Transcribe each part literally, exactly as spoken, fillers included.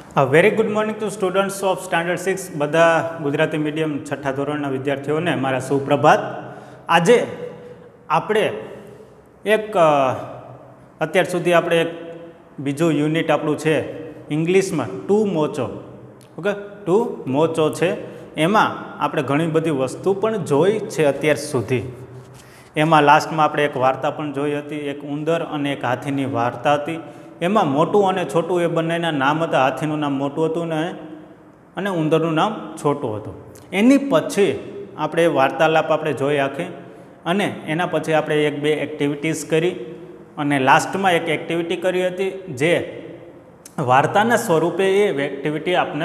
A very good morning to students of standard six બધા Gujarati medium છઠ્ઠા ધોરણના વિદ્યાર્થીઓને મારા સુપ્રભાત. આજે આપણે એક અત્યાર સુધી આપણે એક બીજું યુનિટ આપણું છે ઇંગ્લિશમાં ટુ મોચો. ઓકે, ટુ મોચો છે. એમાં આપણે ઘણી બધી વસ્તુ પણ જોઈ છે અત્યાર સુધી. એમાં લાસ્ટમાં આપણે એક વાર્તા પણ જોઈ હતી, એક ઉંદર અને એક હાથીની વાર્તા હતી. એમાં મોટું અને છોટું એ બંનેના નામ હતા. હાથીનું નામ મોટું હતું ને અને ઉંદરનું નામ છોટું હતું. એની પછી આપણે વાર્તાલાપ આપણે જોઈ આખી અને એના પછી આપણે એક બે એક્ટિવિટીઝ કરી અને લાસ્ટમાં એક એક્ટિવિટી કરી હતી જે વાર્તાના સ્વરૂપે એ એક્ટિવિટી આપને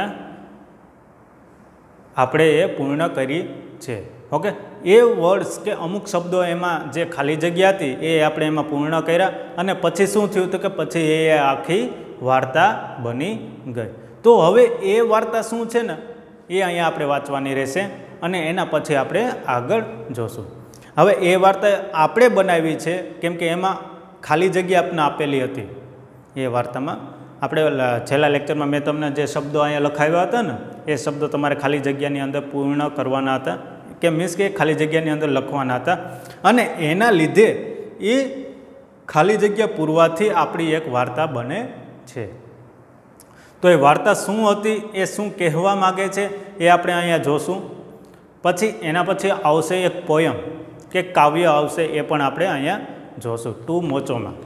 આપણે એ પૂર્ણ કરી છે. ઓકે, એ વર્ડ્સ કે અમુક શબ્દો એમાં જે ખાલી જગ્યા હતી એ આપણે એમાં પૂર્ણ કર્યા અને પછી શું થયું હતું કે પછી એ આખી વાર્તા બની ગઈ. તો હવે એ વાર્તા શું છે ને એ અહીંયા આપણે વાંચવાની રહેશે અને એના પછી આપણે આગળ જોશું. હવે એ વાર્તા આપણે બનાવી છે કેમ કે એમાં ખાલી જગ્યા આપને આપેલી હતી. એ વાર્તામાં આપણે છેલ્લા લેક્ચરમાં મેં તમને જે શબ્દો અહીંયા લખાવ્યા હતા ને એ શબ્દો તમારે ખાલી જગ્યાની અંદર પૂર્ણ કરવાના હતા, કે મીન્સ કે ખાલી જગ્યાની અંદર લખવાના હતા અને એના લીધે એ ખાલી જગ્યા પૂરવાથી આપણી એક વાર્તા બને છે. તો એ વાર્તા શું હતી, એ શું કહેવા માગે છે એ આપણે અહીંયા જોશું. પછી એના પછી આવશે એક પોયમ કે કાવ્ય આવશે, એ પણ આપણે અહીંયા જોશું ટુ મોચોમાં.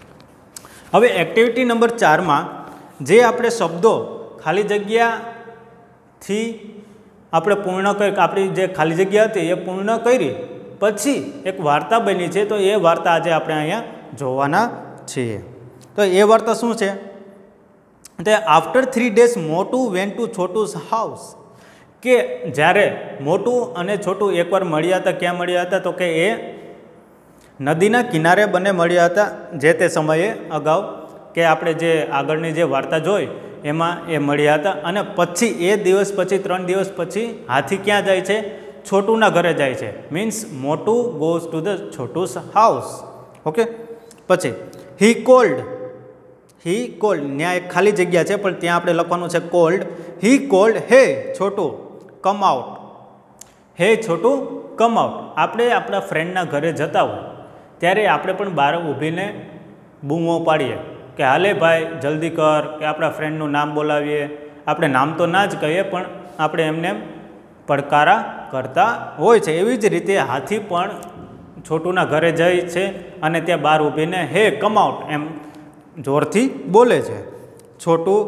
હવે એક્ટિવિટી નંબર ચારમાં જે આપણે શબ્દો ખાલી જગ્યાથી આપણે પૂર્ણ કરી, આપણી જે ખાલી જગ્યા હતી એ પૂર્ણ કરી પછી એક વાર્તા બની છે. તો એ વાર્તા આજે આપણે અહીંયા જોવાના છીએ. તો એ વાર્તા શું છે? તે after three days Motu went to Chhotu's house. કે જ્યારે મોટું અને છોટું એકવાર મળ્યા હતા. ક્યાં મળ્યા હતા? તો કે એ નદીના કિનારે બંને મળ્યા હતા જે તે સમયે અગાઉ, કે આપણે જે આગળની જે વાર્તા જોઈ એમાં એ મળ્યા હતા. અને પછી એ દિવસ પછી ત્રણ દિવસ પછી હાથી ક્યાં જાય છે? છોટુના ઘરે જાય છે. Means Motu goes to the Chhotu's house. Okay, પછી હી કોલ્ડ, હી કોલ્ડ, ત્યાં એક ખાલી જગ્યા છે પણ ત્યાં આપણે લખવાનું છે કોલ્ડ. હી કોલ્ડ હે છોટું કમ આઉટ. હે છોટું કમ આઉટ. આપણે આપણા ફ્રેન્ડના ઘરે જતા હોય ત્યારે આપણે પણ બહાર ઊભીને બૂમો પાડીએ કે હાલે ભાઈ જલ્દી કર, કે આપણા ફ્રેન્ડનું નામ બોલાવીએ. આપણે નામ તો ના જ કહીએ પણ આપણે એમને પડકારા કરતા હોય છે. એવી જ રીતે હાથી પણ છોટુના ઘરે જાય છે અને ત્યાં બહાર ઊભીને હે કમ આઉટ એમ જોરથી બોલે છે. Chhotu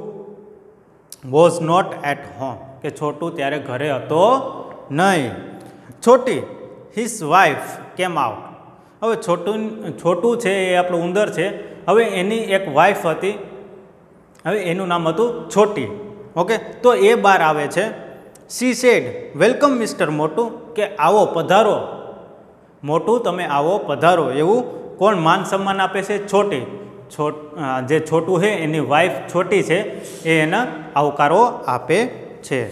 was not at home, કે છોટું ત્યારે ઘરે હતો નહીં. છોટી હિઝ વાઇફ કેમ આઉટ. હવે છોટું છોટું છે એ આપણું ઉંદર છે. હવે એની એક વાઇફ હતી, હવે એનું નામ હતું છોટી. ઓકે, તો એ બહાર આવે છે. સી સેડ વેલકમ મિસ્ટર મોટું, કે આવો પધારો મોટું, તમે આવો પધારો. એવું કોણ માન સન્માન આપે છે? છોટી. છોટ જે છોટું છે એની વાઇફ છોટી છે એ એના આવકારો આપે છે.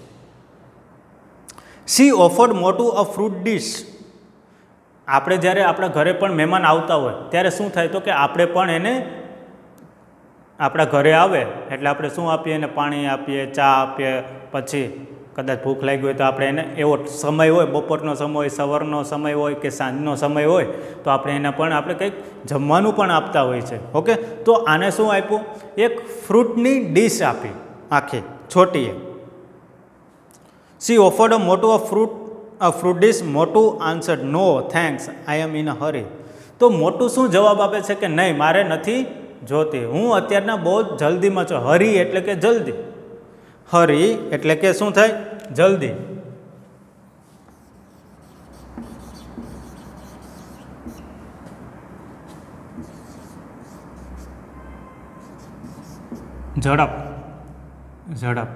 સી ઓફર્ડ મોટું અ ફ્રૂટ ડીશ. આપણે જ્યારે આપણા ઘરે પણ મહેમાન આવતા હોય ત્યારે શું થાય? તો કે આપણે પણ એને આપણા ઘરે આવે એટલે આપણે શું આપીએ? એને પાણી આપીએ, ચા આપીએ. પછી કદાચ ભૂખ લાગી હોય તો આપણે એને એવો સમય હોય, બપોરનો સમય હોય, સવારનો સમય હોય કે સાંજનો સમય હોય તો આપણે એને પણ આપણે કંઈક જમવાનું પણ આપતા હોય છે. ઓકે, તો આને શું આપ્યું? એક ફ્રૂટની ડીશ આપી આખી છોટીએ. C offered a Motu a fruit a fruit dish. Motu answered no thanks, I am in a hurry. તો મોટું શું જવાબ આપે છે? કે નહીં, મારે નથી જોતી, હું અત્યારના બહુ જ જલ્દીમાં છું. હરી એટલે કે જલ્દી. હરી એટલે કે શું થાય? જલ્દી. ઝડપ, ઝડપ.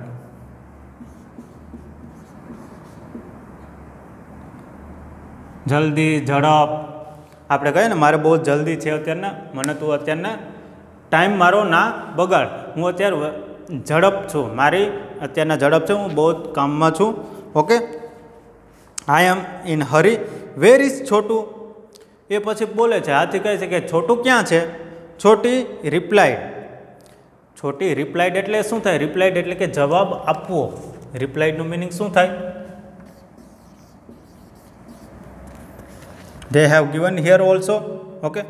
જલ્દી, ઝડપ. આપણે કહીએ ને મારે બહુ જલ્દી છે અત્યારના, મને તું અત્યારના ટાઈમ મારો ના બગાડ, હું અત્યારે ઝડપ છું, મારી અત્યારના ઝડપ છે, હું બહુ જ કામમાં છું. Okay, I am in hurry. Where is Chhotu. એ પછી બોલે છે, હાથી કહે છે કે છોટું ક્યાં છે? છોટી રિપ્લાય છોટી રિપ્લાઇડ એટલે શું થાય? રિપ્લાઇડ એટલે કે જવાબ આપવો. રિપ્લાઇડનું મિનિંગ શું થાય? they have given here also. Okay,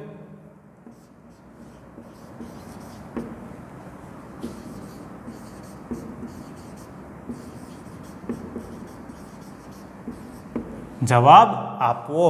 જવાબ આપવો.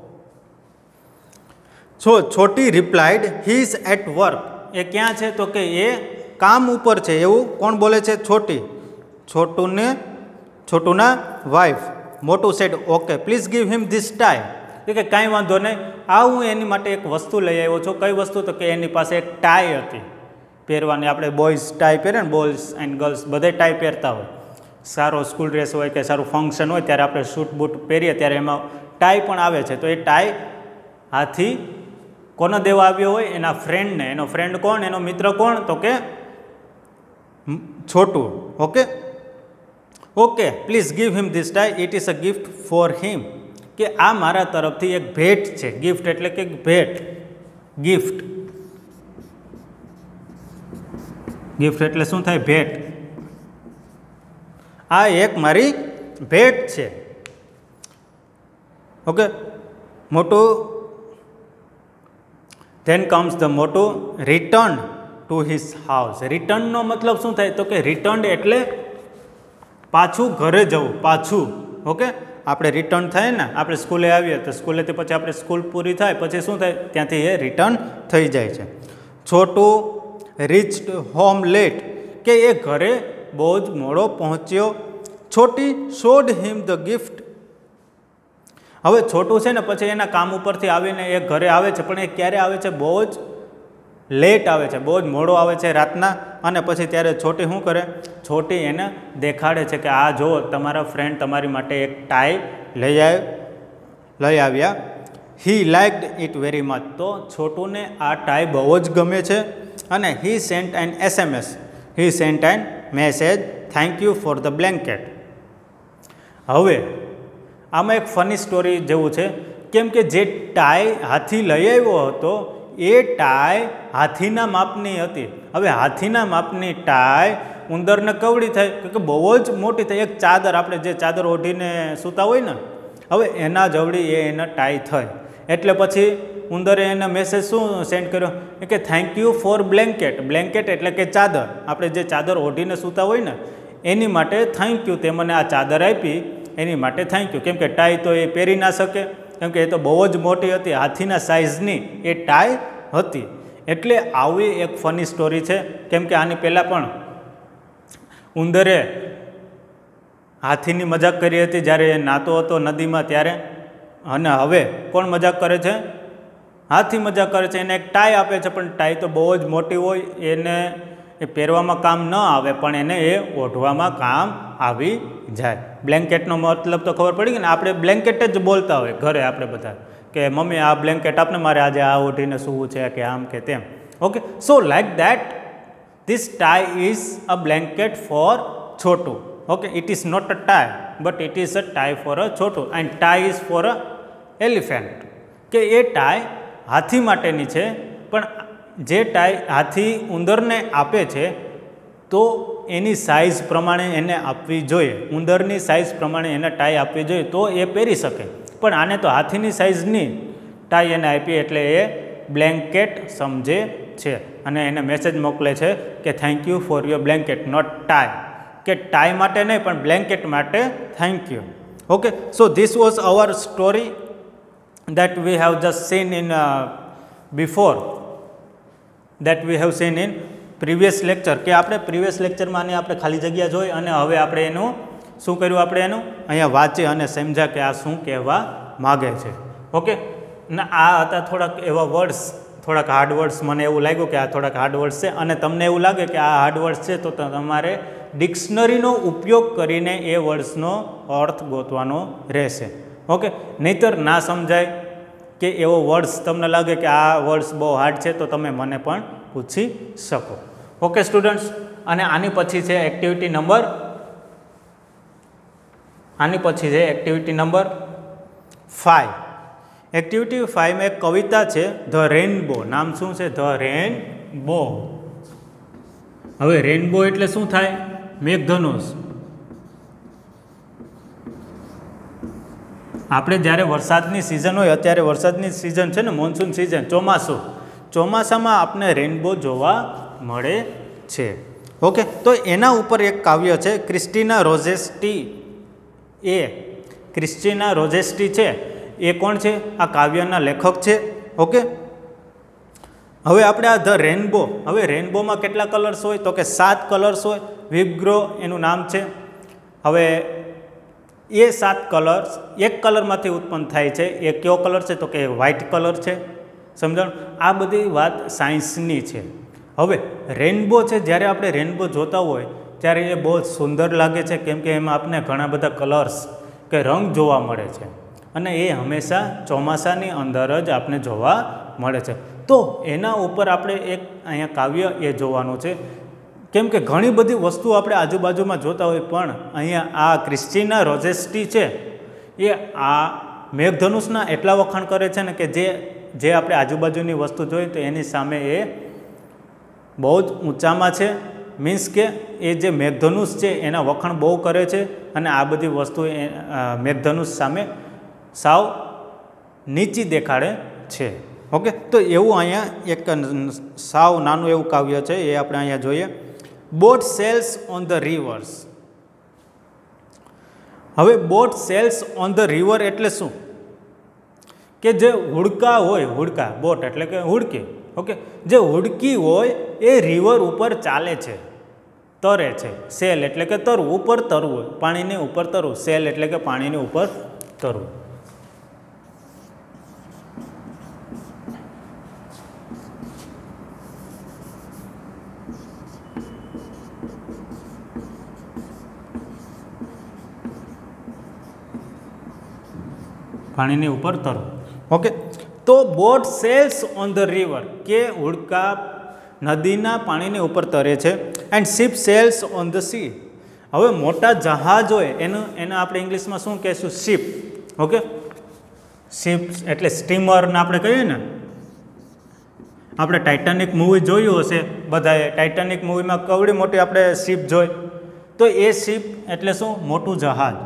So Chhoti replied he is at work. એ ક્યાં છે? તો કે એ કામ ઉપર છે. એવું કોણ બોલે છે? છોટી. છોટુને છોટુના wife. Motu said okay please give him this tie. કે કાંઈ વાંધો નહીં, આ હું એની માટે એક વસ્તુ લઈ આવ્યો છું. કઈ વસ્તુ? તો કે એની પાસે એક ટાઈ હતી પહેરવાની. આપણે બોયઝ ટાઈ પહેરે ને, બોયઝ એન્ડ ગર્લ્સ બધે ટાઈ પહેરતા હોય. સારો સ્કૂલ ડ્રેસ હોય કે સારું ફંક્શન હોય ત્યારે આપણે શૂટ બૂટ પહેરીએ ત્યારે એમાં ટાઈ પણ આવે છે. તો એ ટાઈ હાથી કોનો દેવા આવ્યો હોય? એના ફ્રેન્ડને. એનો ફ્રેન્ડ કોણ? એનો મિત્ર કોણ? તો કે Chhotu. Okay okay please give him this tie, it is a gift for him. કે આ મારા તરફથી એક ભેટ છે. ગિફ્ટ એટલે કે ભેટ. ગિફ્ટ ગિફ્ટ એટલે શું થાય? ભેટ. આ એક મારી ભેટ છે. Okay Motu. Then comes the Motu return to his house. રિટર્નનો મતલબ શું થાય? તો કે રિટર્ન એટલે પાછું ઘરે જવું. પાછું. ઓકે આપણે રિટર્ન થાય ને, આપણે સ્કૂલે આવીએ તો સ્કૂલેથી પછી આપણે સ્કૂલ પૂરી થાય પછી શું થાય? ત્યાંથી એ રિટર્ન થઈ જાય છે. Chhotu reached home late. કે એ ઘરે બહુ જ મોડો પહોંચ્યો. છોટી શોડ હિમ ધ ગિફ્ટ. હવે છોટું છે ને પછી એના કામ ઉપરથી આવીને એ ઘરે આવે છે, પણ એ ક્યારે આવે છે? બહુ જ લેટ આવે છે, બહુ જ મોડો આવે છે રાતના. અને પછી ત્યારે છોટી શું કરે? છોટી એને દેખાડે છે કે આ જો તમારા ફ્રેન્ડ તમારી માટે એક ટાઈ લઈ આવ લઈ આવ્યા. He liked it very much. તો છોટુને આ ટાઈ બહુ જ ગમે છે. અને he sent an SMS. He sent an message thank you for the blanket. હવે આમાં એક ફની સ્ટોરી જેવું છે, કેમ કે જે ટાઈ હાથી લઈ આવ્યો હતો એ ટાઈ હાથીના માપની હતી. હવે હાથીના માપની ટાઈ ઉંદરને કવડી થાય કે બહુ જ મોટી થઈ. એક ચાદર, આપણે જે ચાદર ઓઢીને સૂતા હોય ને, હવે એના જવડી એ એને ટાઈ થઈ. એટલે પછી ઉંદરે એને મેસેજ શું સેન્ડ કર્યો કે thank you for blanket. Blanket એટલે કે ચાદર. આપણે જે ચાદર ઓઢીને સૂતા હોય ને એની માટે થેન્ક યુ. તે મને આ ચાદર આપી એની માટે થેન્ક યુ. કેમ કે ટાઈ તો એ પહેરી ના શકે, કેમ કે એ તો બહુ જ મોટી હતી. હાથીના સાઇઝની એ ટાઈ હતી. એટલે આવી એક ફની સ્ટોરી છે. કેમ કે આની પહેલાં પણ ઉંદરે હાથીની મજાક કરી હતી જ્યારે એ નાતો હતો નદીમાં ત્યારે. અને હવે કોણ મજાક કરે છે? હાથી મજાક કરે છે. એને એક ટાઈ આપે છે, પણ ટાઈ તો બહુ જ મોટી હોય, એને એ પહેરવામાં કામ ન આવે, પણ એને એ ઓઢવામાં કામ આવી જાય. બ્લેન્કેટનો મતલબ તો ખબર પડી ગઈ ને. આપણે બ્લેન્કેટ જ બોલતા હોય ઘરે આપણે બધા કે મમ્મી આ બ્લેન્કેટ આપને, મારે આજે આ ઓઢીને સૂવું છે કે આમ કે તેમ. Okay so like that this tie is a blanket for Chhotu. Okay it is not a tie but it is a tie for a Chhotu. And tie is for a elephant. કે એ ટાઈ હાથી માટેની છે, પણ જે ટાઈ હાથી ઉંદરને આપે છે તો એની સાઇઝ પ્રમાણે એને આપવી જોઈએ. ઉંદરની સાઇઝ પ્રમાણે એને ટાઈ આપવી જોઈએ તો એ પહેરી શકે. પણ આને તો હાથીની સાઇઝની ટાઈ એને આપી એટલે એ બ્લેન્કેટ સમજે છે અને એને મેસેજ મોકલે છે કે thank you for your blanket not tie. કે ટાઈ માટે નહીં પણ બ્લેન્કેટ માટે thank you. Okay so this was our story that we have just seen in uh, before that we have seen in previous lecture. કે આપણે previous લેક્ચરમાં આપણે ખાલી જગ્યા જોઈ અને હવે આપણે એનું શું કર્યું? આપણે એનું અહીંયા વાંચી અને સમજ્યા કે આ શું કહેવા માગે છે. ઓકે ને આ હતા થોડાક એવા વર્ડ્સ, થોડાક હાર્ડ વર્ડ્સ. મને એવું લાગ્યું કે આ થોડાક હાર્ડ વર્ડ્સ છે અને તમને એવું લાગે કે આ હાર્ડ વર્ડ્સ છે તો તમારે ડિક્શનરીનો ઉપયોગ કરીને એ વર્ડ્સનો અર્થ ગોતવાનો રહેશે. ઓકે નહીંતર ના સમજાય કે એવો વર્ડ્સ તમને લાગે કે આ વર્ડ્સ બહુ હાર્ડ છે તો તમે મને પણ પૂછી શકો. ઓકે સ્ટુડન્ટ્સ, અને આની પછી છે એક્ટિવિટી નંબર આની પછી છે એક્ટિવિટી નંબર ફાઇવ. એક્ટિવિટી ફાઇવમાં એક કવિતા છે ધ રેનબો. નામ શું છે? The rainbow. હવે રેનબો એટલે શું થાય? મેઘધનુષ. આપણે જ્યારે વરસાદની સિઝન હોય, અત્યારે વરસાદની સિઝન છે ને, મોન્સૂન સિઝન, ચોમાસું, ચોમાસામાં આપણે રેનબો જોવા મળે છે. ઓકે, તો એના ઉપર એક કાવ્ય છે ક્રિસ્ટીના રોઝેસ્ટી. એ ક્રિસ્ટીના રોઝેસ્ટી છે એ કોણ છે? આ કાવ્યના લેખક છે. ઓકે, હવે આપણે આ ધ રેનબો, હવે રેનબોમાં કેટલા કલર્સ હોય? તો કે સાત કલર્સ હોય. વિબ્ગ્રો એનું નામ છે. હવે એ સાત કલર્સ એક કલરમાંથી ઉત્પન્ન થાય છે. એ કયો કલર છે? તો કે વ્હાઇટ કલર છે. સમજણ? આ બધી વાત સાયન્સની છે. હવે રેનબો છે, જ્યારે આપણે રેનબો જોતા હોય ત્યારે એ બહુ જ સુંદર લાગે છે, કેમ કે એમાં આપણે ઘણા બધા કલર્સ કે રંગ જોવા મળે છે, અને એ હંમેશા ચોમાસાની અંદર જ આપણે જોવા મળે છે. તો એના ઉપર આપણે એક અહીંયા કાવ્ય એ જોવાનું છે, કેમ કે ઘણી બધી વસ્તુ આપણે આજુબાજુમાં જોતા હોય, પણ અહીંયા આ ક્રિસ્ટીના રોઝેસ્ટી છે એ આ મેઘધનુષના એટલા વખાણ કરે છે ને કે જે જે આપણે આજુબાજુની વસ્તુ જોઈએ તો એની સામે એ બહુ જ ઊંચામાં છે. મીન્સ કે એ જે મેઘધનુષ છે એના વખાણ બહુ કરે છે, અને આ બધી વસ્તુ એ મેઘધનુષ સામે સાવ નીચી દેખાડે છે. ઓકે, તો એવું અહીંયા એક સાવ નાનું એવું કાવ્ય છે, એ આપણે અહીંયા જોઈએ. Boat sails on the rivers. હવે boat sails on the river એટલે શું? કે જે હુડકા હોય, હુડકા, બોટ એટલે કે હુડકી. ઓકે, જે હુડકી હોય એ રિવર ઉપર ચાલે છે, તરે છે. સેલ એટલે કે તરવું, ઉપર તરવું, પાણીની ઉપર તરવું. સેલ એટલે કે પાણીની ઉપર તરવું. પાણીની ઉપર તરવું. ઓકે, તો boat sails on the river, કે હુડકા નદીના પાણીની ઉપર તરે છે. And ship sails on the sea. હવે મોટા જહાજ હોય એનું એને આપણે ઇંગ્લિશમાં શું કહીશું? શિપ. ઓકે, શિપ એટલે સ્ટીમરને આપણે કહીએ ને. આપણે ટાઇટાનિક મૂવી જોયું હશે બધાએ. ટાઇટાનિક મૂવીમાં કવડી મોટી આપણે શિપ જોઈ, તો એ શિપ એટલે શું? મોટું જહાજ.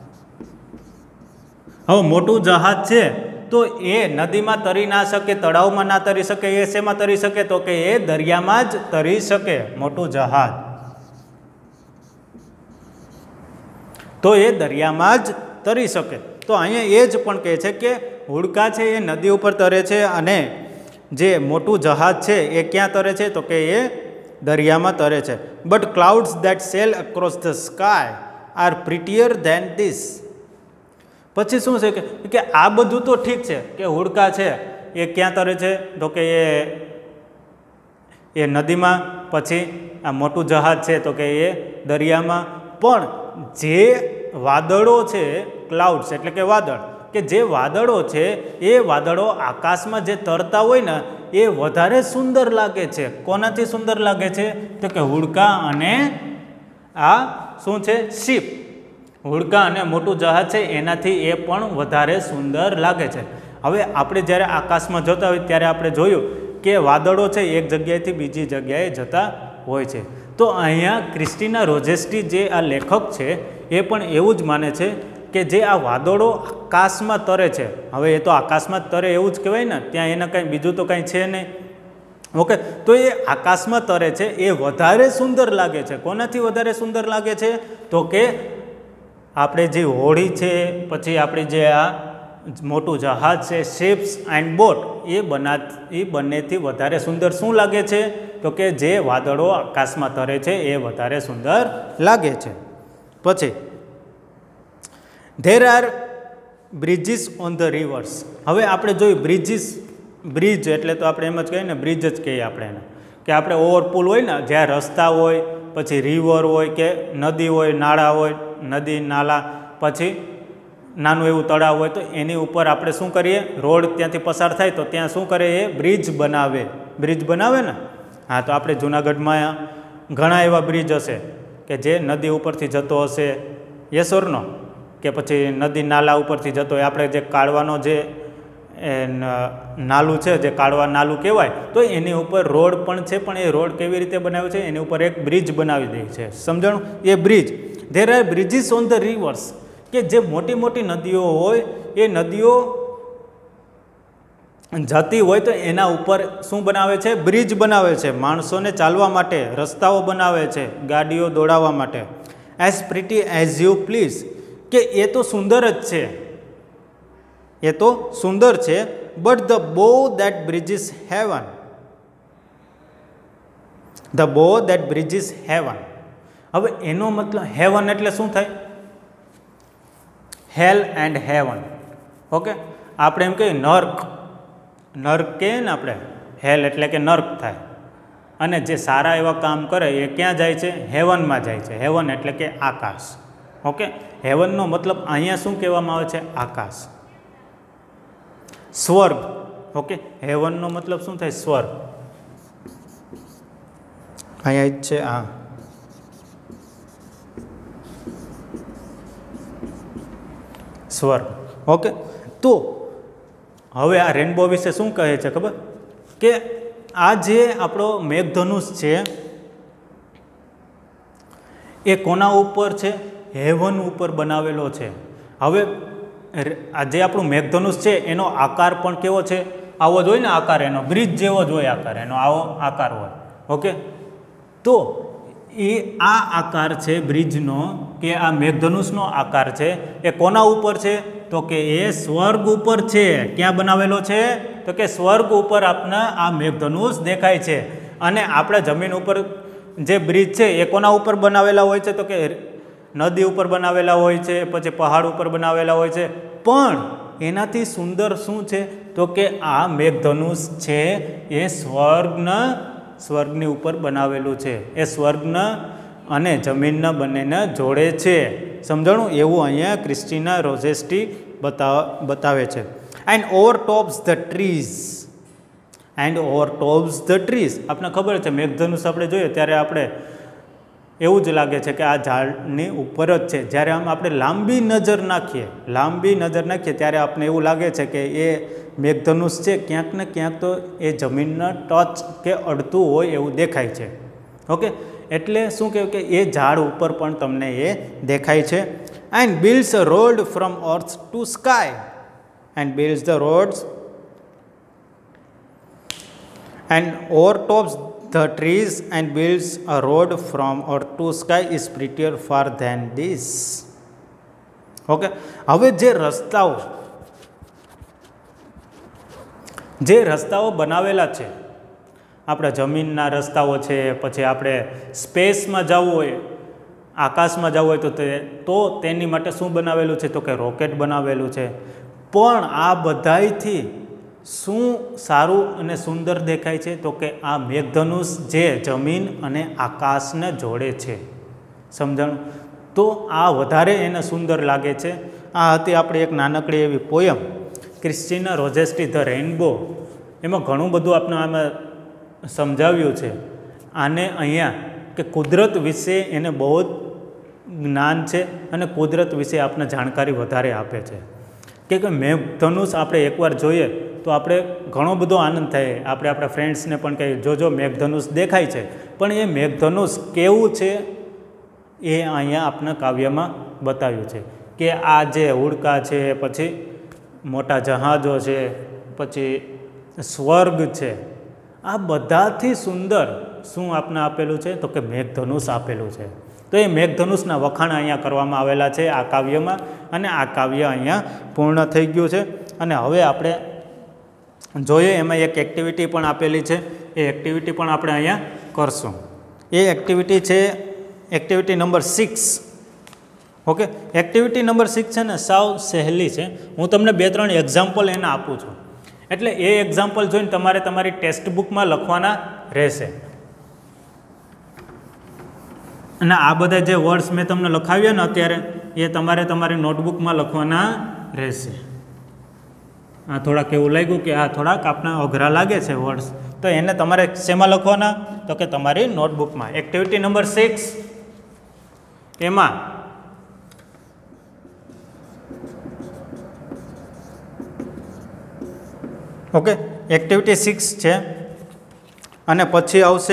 હવે મોટું જહાજ છે તો એ નદીમાં તરી ના શકે, તળાવમાં ના તરી શકે, એ શેમાં તરી શકે? તો કે એ દરિયામાં જ તરી શકે, મોટું જહાજ. તો એ દરિયામાં જ તરી શકે. તો અહીંયા એ જ પણ કહે છે કે હુડકા છે એ નદી ઉપર તરે છે, અને જે મોટું જહાજ છે એ ક્યાં તરે છે? તો કે એ દરિયામાં તરે છે. But clouds that sail across the sky are prettier than this. પછી શું છે કે આ બધું તો ઠીક છે કે હુડકા છે એ ક્યાં તરે છે? તો કે એ એ નદીમાં, પછી આ મોટું જહાજ છે તો કે એ દરિયામાં. પણ જે વાદળો છે, ક્લાઉડ્સ એટલે કે વાદળ, કે જે વાદળો છે એ વાદળો આકાશમાં જે તરતા હોય ને એ વધારે સુંદર લાગે છે. કોનાથી સુંદર લાગે છે? તો કે હુડકા અને આ શું છે? શિપ. હુડકા અને મોટું જહાજ છે એનાથી એ પણ વધારે સુંદર લાગે છે. હવે આપણે જ્યારે આકાશમાં જોતા હોય ત્યારે આપણે જોયું કે વાદળો છે એક જગ્યાએથી બીજી જગ્યાએ જતા હોય છે. તો અહીંયા ક્રિસ્ટીના રોઝેસ્ટી જે આ લેખક છે એ પણ એવું જ માને છે કે જે આ વાદળો આકાશમાં તરે છે, હવે એ તો આકાશમાં જ તરે એવું જ કહેવાય ને, ત્યાં એને કંઈ બીજું તો કંઈ છે નહીં. ઓકે, તો એ આકાશમાં તરે છે એ વધારે સુંદર લાગે છે. કોનાથી વધારે સુંદર લાગે છે? તો કે આપણે જે હોડી છે, પછી આપણી જે આ મોટું જહાજ છે, શિપ્સ એન્ડ બોટ, એ બના એ બંનેથી વધારે સુંદર શું લાગે છે? તો કે જે વાદળો આકાશમાં તરે છે એ વધારે સુંદર લાગે છે. પછી there are bridges on the rivers. હવે આપણે જોયું બ્રિજીસ, બ્રિજ એટલે તો આપણે એમ જ કહીએ ને, બ્રિજ જ કહીએ આપણે એને, કે આપણે ઓવરપુલ હોય ને, જ્યાં રસ્તા હોય, પછી રિવર હોય કે નદી હોય, નાળા હોય, નદી નાલા, પછી નાનું એવું તળાવ હોય, તો એની ઉપર આપણે શું કરીએ? રોડ ત્યાંથી પસાર થાય તો ત્યાં શું કરે? એ બ્રિજ બનાવે. બ્રિજ બનાવે ને. હા, તો આપણે જૂનાગઢમાં ઘણા એવા બ્રિજ હશે કે જે નદી ઉપરથી જતો હશે, યસોરનો, કે પછી નદી નાલા ઉપરથી જતો હોય. આપણે જે કાઢવાનો જે નાલું છે જે કાળવા નાલું કહેવાય, તો એની ઉપર રોડ પણ છે, પણ એ રોડ કેવી રીતે બનાવ્યો છે, એની ઉપર એક બ્રિજ બનાવી દે છે. સમજાણું? એ bridge, there are bridges on the rivers, કે જે મોટી મોટી નદીઓ હોય એ નદીઓ જતી હોય તો એના ઉપર શું બનાવે છે? બ્રિજ બનાવે છે, માણસોને ચાલવા માટે રસ્તાઓ બનાવે છે, ગાડીઓ દોડાવવા માટે. As pretty as you please, કે એ તો સુંદર જ છે, એ તો સુંદર છે. But the bow that bridges heaven, the bow that bridges heaven. હવે એનો મતલબ હેવન એટલે શું થાય? હેલ એન્ડ હેવન. ઓકે, આપણે એમ કહીએ નર્ક, નર્ક કહીએ ને આપણે, હેલ એટલે કે નર્ક થાય. અને જે સારા એવા કામ કરે એ ક્યાં જાય છે? હેવનમાં જાય છે. હેવન એટલે કે આકાશ. ઓકે, હેવનનો મતલબ અહીંયા શું કહેવામાં આવે છે? આકાશ, સ્વર્ગ. ઓકે, હેવનનો મતલબ શું થાય? સ્વર્ગ. અહીંયા જ છે આ સ્વર્ગ. ઓકે, તો હવે આ રેનબો વિશે શું કહે છે ખબર? કે આ જે આપણો મેઘધનુષ છે એ કોના ઉપર છે? હેવન ઉપર બનાવેલો છે. હવે આ જે આપણું મેઘધનુષ છે એનો આકાર પણ કેવો છે? આવો જ હોય ને આકાર, એનો બ્રિજ જેવો જ હોય આકાર, એનો આવો આકાર હોય. ઓકે, તો એ આ આકાર છે બ્રિજનો, કે આ મેઘધનુષનો આકાર છે, એ કોના ઉપર છે? તો કે એ સ્વર્ગ ઉપર છે. ક્યાં બનાવેલો છે? તો કે સ્વર્ગ ઉપર આપને આ મેઘધનુષ દેખાય છે. અને આપણે જમીન ઉપર જે બ્રિજ છે એ કોના ઉપર બનાવેલા હોય છે? તો કે નદી ઉપર બનાવેલા હોય છે, પછી પહાડ ઉપર બનાવેલા હોય છે. પણ એનાથી સુંદર શું છે? તો કે આ મેઘધનુષ છે એ સ્વર્ગના સ્વર્ગની ઉપર બનાવેલું છે. એ સ્વર્ગના અને જમીનના બંનેને જોડે છે. સમજાણું? એવું અહીંયા ક્રિસ્ટીના રોઝેસ્ટી બતાવ બતાવે છે. And over tops the trees, and over tops the trees. આપણે ખબર છે મેઘધનુષ આપણે જોઈએ ત્યારે આપણે એવું જ લાગે છે કે આ ઝાડની ઉપર જ છે. જ્યારે આમ આપણે લાંબી નજર નાખીએ લાંબી નજર નાખીએ ત્યારે આપણે એવું લાગે છે કે એ મેઘધનુષ છે ક્યાંક ને ક્યાંક તો એ જમીનના ટચ કે અડતું હોય એવું દેખાય છે. ઓકે, એટલે શું કહેવાય કે એ ઝાડ ઉપર પણ તમને એ દેખાય છે. And builds a road from earth to sky, and builds the roads and overtops the trees and builds a road from earth to sky is prettier far than this. Okay, હવે જે રસ્તાઓ જે રસ્તાઓ બનાવેલા છે, આપણા જમીનના રસ્તાઓ છે, પછી આપણે સ્પેસમાં જવું હોય, આકાશમાં જવું હોય તો તે તો તેની માટે શું બનાવેલું છે? તો કે રોકેટ બનાવેલું છે. પણ આ બધાયથી શું સારું અને સુંદર દેખાય છે? તો કે આ મેઘધનુષ જે જમીન અને આકાશને જોડે છે. સમજાણું? તો આ વધારે એને સુંદર લાગે છે. આ હતી આપણી એક નાનકડી એવી poem Christina Rossetti the rainbow. એમાં ઘણું બધું આપણે આમાં સમજાવ્યું છે. આને અહીંયા કે કુદરત વિશે એને બહુ જ જ્ઞાન છે અને કુદરત વિશે આપણને જાણકારી વધારે આપે છે. કે મેઘધનુષ આપણે એકવાર જોઈએ તો આપણે ઘણો બધો આનંદ થાય. આપણે આપણા ફ્રેન્ડ્સને પણ કહીએ જોજો મેઘધનુષ દેખાય છે. પણ એ મેઘધનુષ કેવું છે એ અહીંયા આપણા કાવ્યમાં બતાવ્યું છે. કે આ જે હુડકા છે, પછી મોટા જહાજો છે, પછી સ્વર્ગ છે, આ બધાથી સુંદર શું આપને આપેલું છે? તો કે મેઘધનુષ આપેલું છે. તો એ મેઘધનુષના વખાણ અહીંયા કરવામાં આવેલા છે આ કાવ્યમાં, અને આ કાવ્ય અહીંયા પૂર્ણ થઈ ગયું છે. અને હવે આપણે જોઈએ એમાં એક એક્ટિવિટી પણ આપેલી છે, એ એક્ટિવિટી પણ આપણે અહીંયા કરશું. એ એક્ટિવિટી છે activity number six. Okay, activity number six છે ને સાવ સહેલી છે. હું તમને બે ત્રણ એક્ઝામ્પલ એના આપું છું, એટલે એ એક્ઝામ્પલ જોઈને તમારે તમારી ટેક્સ્ટ બુકમાં લખવાના રહેશે. અને આ બધા જે વર્ડ્સ મેં તમને લખાવ્યા ને અત્યારે એ તમારે તમારી નોટબુકમાં લખવાના રહેશે. આ થોડાક એવું લાગ્યું કે આ થોડાક આપણા અઘરા લાગે છે વર્ડ્સ, તો એને તમારે શેમાં લખવાના? તો કે તમારી નોટબુકમાં. એક્ટિવિટી નંબર સિક્સ, એમાં ઓકે, એક્ટિવિટી સિક્સ છે. અને પછી આવશે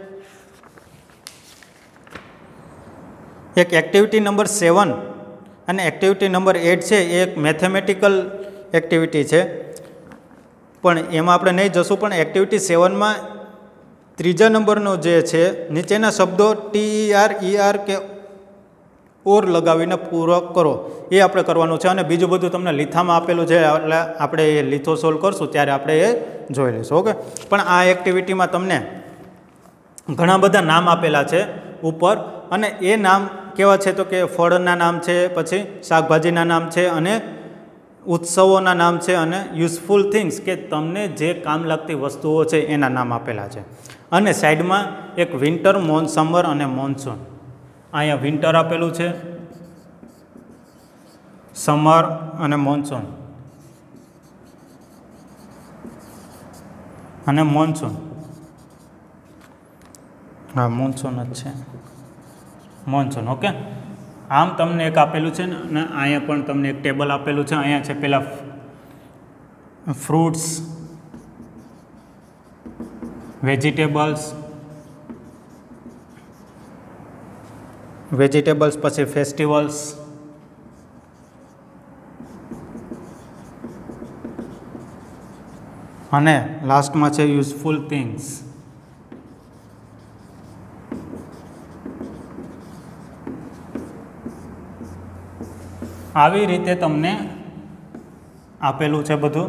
એક એક્ટિવિટી નંબર સેવન અને એક્ટિવિટી નંબર એટ છે. એ એક મેથેમેટિકલ એક્ટિવિટી છે, પણ એમાં આપણે નહીં જશું. પણ એક્ટિવિટી સેવનમાં ત્રીજા નંબરનો જે છે, નીચેના શબ્દો ટી આર ઈ આર કે ઓર લગાવીને પૂરો કરો, એ આપણે કરવાનું છે. અને બીજું બધું તમને લીથામાં આપેલું છે, એટલે આપણે એ લીથો સોલ્વ કરશું ત્યારે આપણે એ જોઈ લઈશું. ઓકે, પણ આ એક્ટિવિટીમાં તમને ઘણા બધા નામ આપેલા છે ઉપર, અને એ નામ કેવા છે તો કે ફળના નામ છે, પછી શાકભાજીના નામ છે, અને ઉત્સવોના નામ છે, અને યુઝફુલ થિંગ્સ કે તમને જે કામ લાગતી વસ્તુઓ છે એના નામ આપેલા છે. અને સાઈડમાં એક વિન્ટર, મોન સમર અને મોન્સૂન. અહીંયા વિન્ટર આપેલું છે, સમર અને મોન્સૂન અને મોન્સૂન. હા, મોન્સૂન જ છે, મોન્સૂન. ઓકે, આમ તમને એક આપેલું છે ને, અને અહીંયા પણ તમને એક ટેબલ આપેલું છે. અહીંયા છે પેલા ફ્રૂટ્સ, વેજીટેબલ્સ વેજીટેબલ્સ પછી ફેસ્ટિવલ્સ, અને લાસ્ટમાં છે યુઝફુલ થિંગ્સ. આવી રીતે તમને આપેલું છે બધું.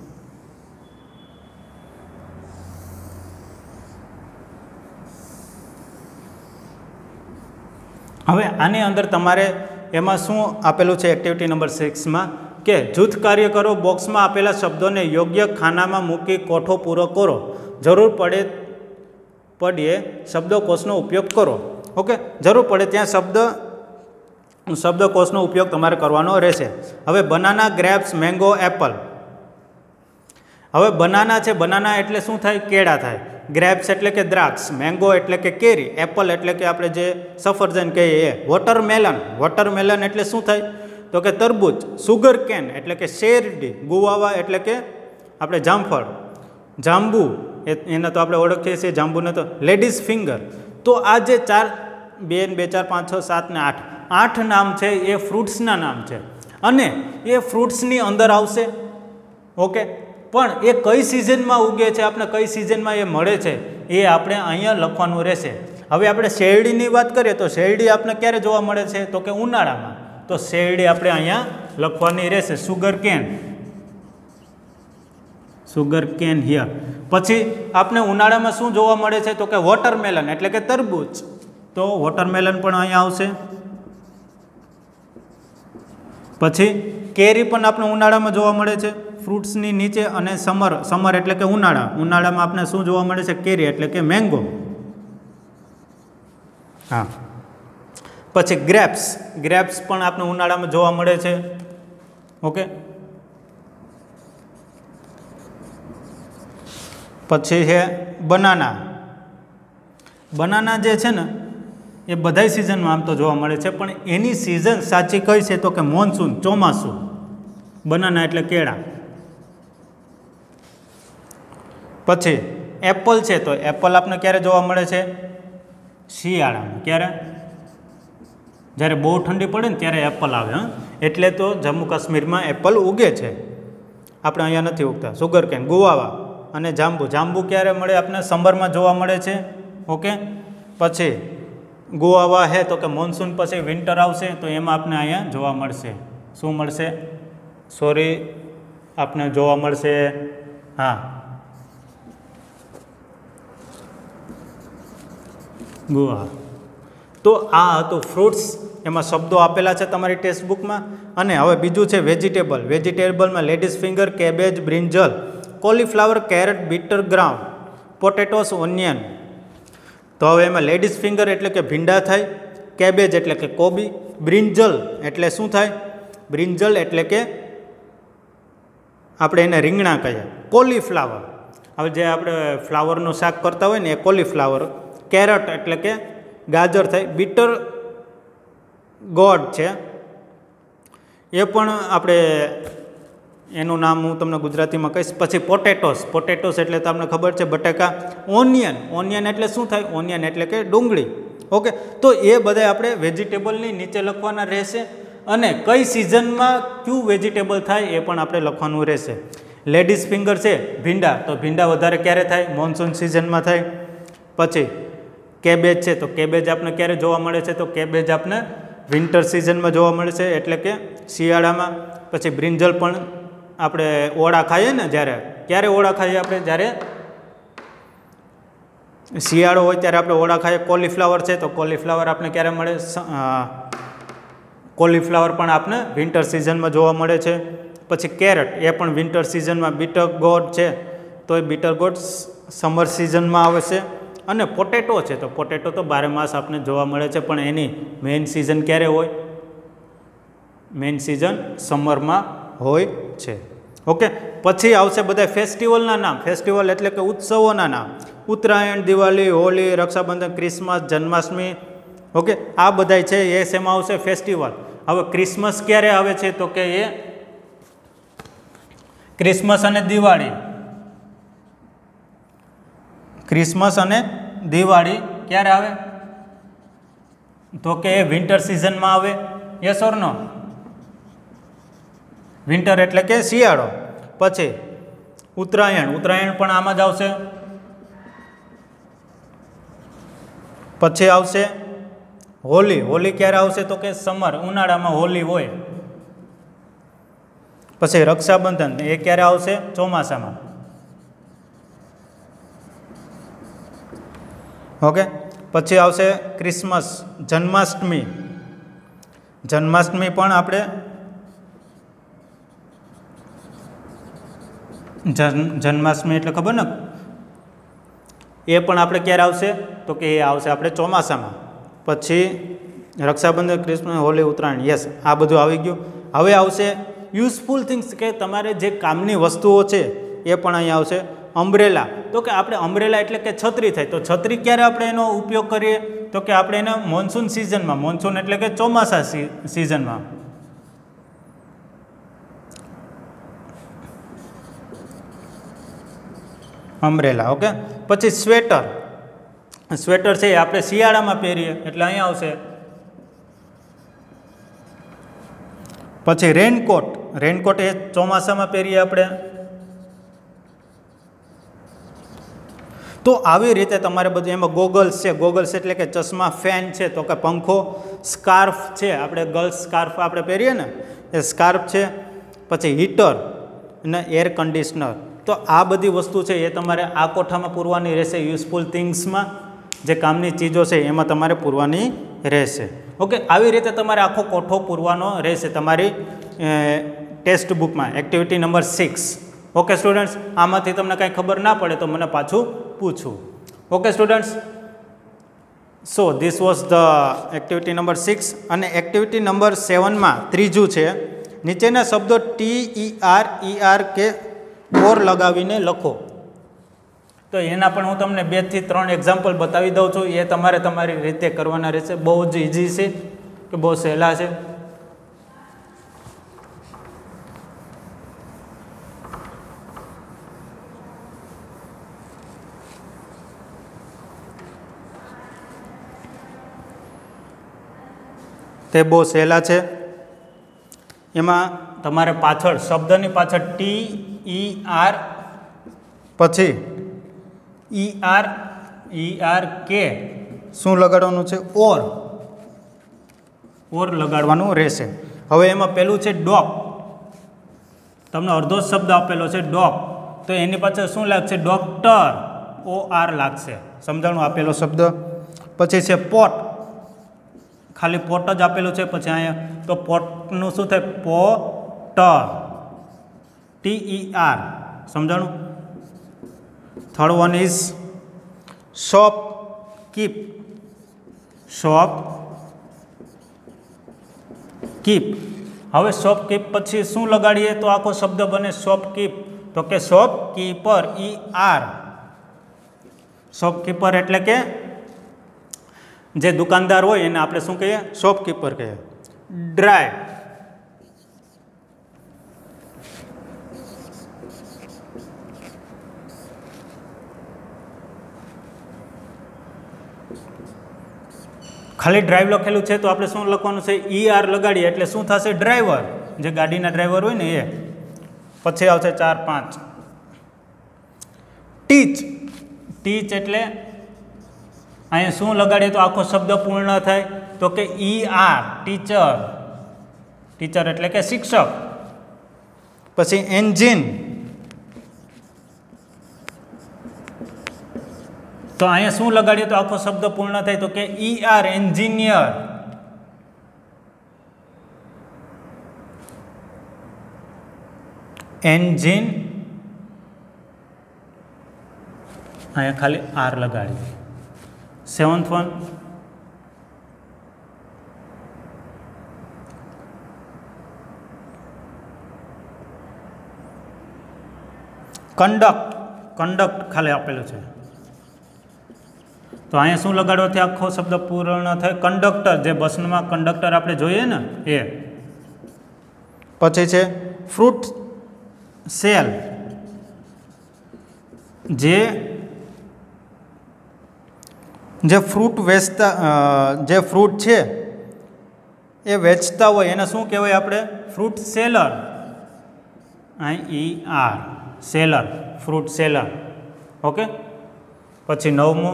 હવે આની અંદર તમારે એમાં શું આપેલું છે એક્ટિવિટી નંબર સિક્સમાં, કે જૂથ કાર્ય કરો. બોક્સમાં આપેલા શબ્દોને યોગ્ય ખાનામાં મૂકી કોઠો પૂરો કરો. જરૂર પડે પડે શબ્દકોશનો ઉપયોગ કરો. ઓકે, જરૂર પડે ત્યાં શબ્દ શબ્દકોશનો ઉપયોગ તમારે કરવાનો રહેશે. હવે બનાના, ગ્રેપ્સ, મેંગો, એપલ. હવે બનાના છે, બનાના એટલે શું થાય? કેળા થાય. ગ્રેપ્સ એટલે કે દ્રાક્ષ, મેંગો એટલે કે કેરી, એપલ એટલે કે આપણે જે સફરજન કહીએ એ. વોટરમેલન, વોટરમેલન એટલે શું થાય તો કે તરબૂચ. સુગર કેન એટલે કે શેરડી. ગુવાવા એટલે કે આપણે જામફળ. જાંબુ એને તો આપણે ઓળખીએ છીએ, જાંબુને તો લેડીઝ ફિંગર. તો આ જે ચાર, બે બે ચાર પાંચ છ સાત ને આઠ આઠ નામ છે એ ફ્રૂટ્સના નામ છે, અને એ ફ્રૂટ્સની અંદર આવશે. ઓકે, પણ એ કઈ સિઝનમાં ઉગે છે, આપણે કઈ સિઝનમાં એ મળે છે, એ આપણે અહીંયા લખવાનું રહેશે. હવે આપણે શેરડીની વાત કરીએ તો શેરડી આપણે ક્યારે જોવા મળે છે તો કે ઉનાળામાં. તો શેરડી આપણે અહીંયા લખવાની રહેશે. Sugar cane, sugar cane here. પછી આપણે ઉનાળામાં શું જોવા મળે છે તો કે વોટરમેલન એટલે કે તરબૂચ. તો વોટરમેલન પણ અહીંયા આવશે. પછી કેરી પણ આપણે ઉનાળામાં જોવા મળે છે ફ્રૂટ્સની નીચે. અને સમર, સમર એટલે કે ઉનાળા. ઉનાળામાં આપણે શું જોવા મળે છે? કેરી એટલે કે મેંગો. હા, પછી ગ્રેપ્સ, ગ્રેપ્સ પણ આપણે ઉનાળામાં જોવા મળે છે. ઓકે, પછી છે બનાના. બનાના જે છે ને એ બધાય સિઝનમાં આમ તો જોવા મળે છે, પણ એની સિઝન સાચી કઈ છે તો કે મોન્સૂન, ચોમાસું. બનાના એટલે કેળા. પછી એપલ છે, તો એપલ આપણે ક્યારે જોવા મળે છે? શિયાળામાં. ક્યારે? જ્યારે બહુ ઠંડી પડે ને ત્યારે એપલ આવે. હા, એટલે તો જમ્મુ કાશ્મીરમાં એપલ ઉગે છે, આપણે અહીંયા નથી ઉગતા. સુગર કેન, ગુવાવા અને જાંબુ. જાંબુ ક્યારે મળે? આપણે સમરમાં જોવા મળે છે. ઓકે, પછી ગુવાવા હે તો કે મોન્સૂન પછી વિન્ટર આવશે, તો એમાં આપણે અહીંયા જોવા મળશે. શું મળશે? સોરી, આપણે જોવા મળશે. હા, ગુવા. તો આ હતું ફ્રૂટ્સ. એમાં શબ્દો આપેલા છે તમારી ટેક્સ્ટ બુકમાં. અને હવે બીજું છે વેજીટેબલ. વેજીટેબલમાં ladies finger, cabbage, brinjal, cauliflower, carrot, bitter ground, potatoes, onion. તો હવે એમાં લેડીઝ ફિંગર એટલે કે ભીંડા થાય, કેબેજ એટલે કે કોબી, બ્રિંજલ એટલે શું થાય? બ્રિંજલ એટલે કે આપણે એને રીંગણા કહીએ. કોલીફ્લાવર, હવે જે આપણે ફ્લાવરનું શાક કરતા હોય ને એ કોલીફ્લાવર. કેરેટ એટલે કે ગાજર થાય. બીટર ગોડ છે, એ પણ આપણે એનું નામ હું તમને ગુજરાતીમાં કહીશ. પછી પોટેટોસ, પોટેટોસ એટલે તમને ખબર છે બટાકા. ઓનિયન, ઓનિયન એટલે શું થાય? ઓનિયન એટલે કે ડુંગળી. ઓકે, તો એ બધા આપણે વેજીટેબલની નીચે લખવાના રહેશે અને કઈ સિઝનમાં કયું વેજીટેબલ થાય એ પણ આપણે લખવાનું રહેશે. લેડીઝ ફિંગર છે ભીંડા, તો ભીંડા વધારે ક્યારે થાય? મોન્સૂન સિઝનમાં થાય. પછી કેબેજ છે, તો કેબેજ આપણે ક્યારે જોવા મળે છે? તો કેબેજ આપણે વિન્ટર સિઝનમાં જોવા મળે છે, એટલે કે શિયાળામાં. પછી બ્રિંજલ પણ આપણે ઓળા ખાઈએ ને, જ્યારે ક્યારે ઓળા ખાઈએ આપણે? જ્યારે શિયાળો હોય ત્યારે આપણે ઓળા ખાઈએ. કોલીફ્લાવર છે, તો કોલીફ્લાવર આપણે ક્યારે મળે? કોલીફ્લાવર પણ આપણે વિન્ટર સિઝનમાં જોવા મળે છે. પછી કેરેટ, એ પણ વિન્ટર સિઝનમાં. બીટર ગોડ છે, તો એ બીટર ગોડ સમર સિઝનમાં આવે છે. અને પોટેટો છે, તો પોટેટો તો બારે માસ આપણે જોવા મળે છે, પણ એની મેઇન સિઝન ક્યારે હોય? મેઇન સિઝન સમરમાં હોય છે. ઓકે, પછી આવશે બધા ફેસ્ટિવલના નામ. ફેસ્ટિવલ એટલે કે ઉત્સવોના નામ. ઉત્તરાયણ, દિવાળી, હોળી, રક્ષાબંધન, ક્રિસમસ, જન્માષ્ટમી. ઓકે, આ બધા છે એ શેમાં આવશે? ફેસ્ટિવલ. હવે ક્રિસમસ ક્યારે આવે છે? તો કે એ ક્રિસમસ અને દિવાળી, ક્રિસમસ અને દિવાળી ક્યારે આવે? તો કે એ વિન્ટર સિઝનમાં આવે. Yes or no? વિન્ટર એટલે કે શિયાળો. પછી ઉત્તરાયણ, ઉત્તરાયણ પણ આમાં જ આવશે. પછી આવશે હોલી, હોલી ક્યારે આવશે? તો કે સમર, ઉનાળામાં હોલી હોય. પછી રક્ષાબંધન, એ ક્યારે આવશે? ચોમાસામાં. ઓકે, પછી આવશે ક્રિસમસ. જન્માષ્ટમી, જન્માષ્ટમી પણ આપણે જન્માષ્ટમી એટલે ખબર ને, એ પણ આપણે ક્યારે આવશે? તો કે એ આવશે આપણે ચોમાસામાં. પછી રક્ષાબંધન, ક્રિસમસ, હોલી, ઉત્તરાયણ. યસ, આ બધું આવી ગયું. હવે આવશે યુઝફુલ થિંગ્સ, કે તમારે જે કામની વસ્તુઓ છે એ પણ અહીંયા આવશે. અમ્બ્રેલા, તો કે આપણે અમ્બ્રેલા એટલે કે છત્રી થાય. તો છત્રી ક્યારે આપણે એનો ઉપયોગ કરીએ? તો કે આપણે એને મોન્સૂન સિઝનમાં. મોન્સૂન એટલે કે ચોમાસા સિઝનમાં. અમ્બ્રેલા. ઓકે, પછી સ્વેટર, સ્વેટર છે એ આપણે શિયાળામાં પહેરીએ એટલે અહીંયા આવશે. પછી રેનકોટ, રેનકોટ એ ચોમાસામાં પહેરીએ આપણે. તો આવી રીતે તમારે બધું એમાં ગોગલ્સ છે, ગોગલ્સ એટલે કે ચશ્મા. ફેન છે, તો કે પંખો. સ્કાર્ફ છે, આપણે ગર્લ્સ સ્કાર્ફ આપણે પહેરીએ ને, એ સ્કાર્ફ છે. પછી હીટર અને એર કન્ડિશનર. તો આ બધી વસ્તુ છે એ તમારે આ કોઠામાં પૂરવાની રહેશે. યુઝફુલ થિંગ્સમાં જે કામની ચીજો છે એમાં તમારે પૂરવાની રહેશે. ઓકે, આવી રીતે તમારે આખો કોઠો પૂરવાનો રહેશે તમારી ટેક્સ્ટ બુકમાં, activity number six. Okay students, આમાંથી તમને કાંઈ ખબર ના પડે તો મને પાછું પૂછું. Okay students, so this was the activity number six. અને એક્ટિવિટી નંબર સેવનમાં ત્રીજું છે, નીચેના શબ્દો T E R E R કે ઓર લગાવીને લખો. તો એના પણ હું તમને બે થી ત્રણ એક્ઝામ્પલ બતાવી દઉં છું. એ તમારે તમારી રીતે કરવાના રહેશે. બહુ જ ઇઝી છે કે બહુ સહેલા છે. તે બહુ સહેલા છે. એમાં તમારે પાછળ શબ્દની પાછળ ટી ઈ આર પછી ઈ આર ઈ આર કે શું લગાડવાનું છે? ઓર, ઓર લગાડવાનું રહેશે. હવે એમાં પેલું છે ડોગ. તમને અડધો શબ્દ આપેલો છે ડોગ, તો એની પાછળ શું લાગશે? ડોક્ટર, ઓ આર લાગશે. સમજાણું આપેલો શબ્દ. પછી છે પોટ, ખાલી પોટ જ આપેલું છે. પછી અહીંયા તો પોટનું શું થાય? Potter, T E R. સમજાણું? Third one is shop keep, shop keep. હવે શોપ કીપ પછી શું લગાડીએ તો આખો શબ્દ બને શોપ કીપ? તો કે shop keeper, E R. Shopkeeper એટલે કે જે દુકાનદાર હોય એને આપણે શું કહીએ? શોપકીપર કહીએ. ડ્રાય, ખાલી ડ્રાઈવ લખેલું છે તો આપણે શું લખવાનું છે? ઈ આર લગાડીએ એટલે શું થશે? ડ્રાઈવર, જે ગાડીના ડ્રાઈવર હોય ને એ. પછી આવશે ચાર પાંચ. ટીચ. ટીચ એટલે અહીંયા શું લગાડીએ તો આખો શબ્દ પૂર્ણ થાય? તો કે ઈ આર, ટીચર. ટીચર એટલે કે શિક્ષક. પછી એન્જિન. તો અહીંયા શું લગાડીએ તો આખો શબ્દ પૂર્ણ થાય? તો કે ઈ આર, એન્જિનિયર. એન્જિન, અહીંયા ખાલી આર લગાડી. Seventh one, conduct. કંડક્ટ ખાલી આપેલું છે તો અહીંયા શું લગાડવાથી આખો શબ્દ પૂર્ણ થાય? કંડક્ટર, જે બસમાં કંડક્ટર આપણે જોઈએ ને એ. પછી છે ફ્રૂટ સેલ, જે જે ફ્રૂટ વેચતા, જે ફ્રૂટ છે એ વેચતા હોય એને શું કહેવાય આપણે? Fruit seller. અહીં E R, seller, fruit seller. Okay. પછી નવમું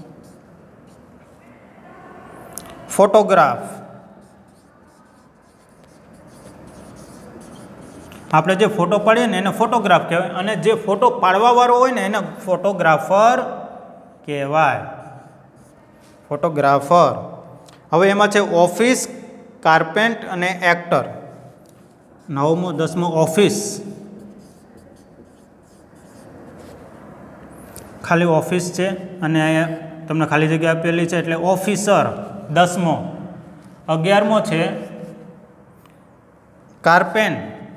ફોટોગ્રાફ. આપણે જે ફોટો પાડીએ ને એને ફોટોગ્રાફ કહેવાય, અને જે ફોટો પાડવાવાળો હોય ને એને ફોટોગ્રાફર કહેવાય. ફોટોગ્રાફર. હવે એમાં છે ઓફિસ, કાર્પેન્ટ અને એક્ટર. નવમો દસમો ઓફિસ, ખાલી ઓફિસ છે અને અહીંયા તમને ખાલી જગ્યા આપેલી છે એટલે ઓફિસર. દસમો. અગિયારમો છે કાર્પેન.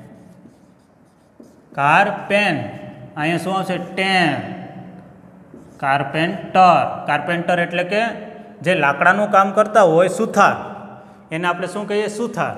કાર્પેન, અહીંયા શું આવશે? ટેન. કાર્પેન્ટર. કાર્પેન્ટર એટલે કે જે લાકડાનું કામ કરતા હોય, સુથાર, એને આપણે શું કહીએ? સુથાર.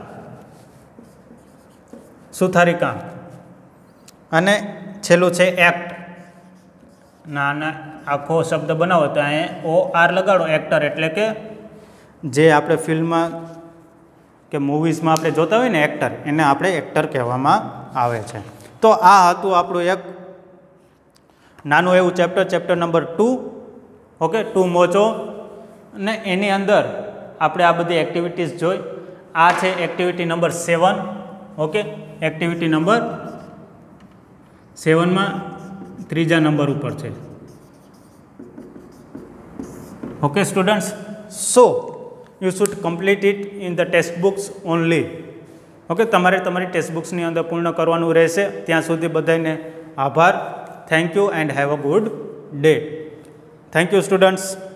સુથારી કામ. અને છેલ્લું છે એક્ટ. ના ના આખો શબ્દ બનાવો તો અહીંયા ઓ આર લગાડો. એક્ટર એટલે કે જે આપણે ફિલ્મમાં કે મૂવીઝમાં આપણે જોતા હોય ને એક્ટર, એને આપણે એક્ટર કહેવામાં આવે છે. તો આ હતું આપણું એક નાનું એવું chapter, chapter number two. Okay, two મોચો. ને એની અંદર આપણે આ બધી એક્ટિવિટીઝ જોઈ. આ છે activity number seven. Okay, activity number સેવનમાં ત્રીજા નંબર ઉપર છે. Okay students, so you should complete it in the text books only. Okay, તમારે તમારી ટેક્સ્ટ બુક્સની અંદર પૂર્ણ કરવાનું રહેશે. ત્યાં સુધી બધાને આભાર. Thank you and have a good day. Thank you students.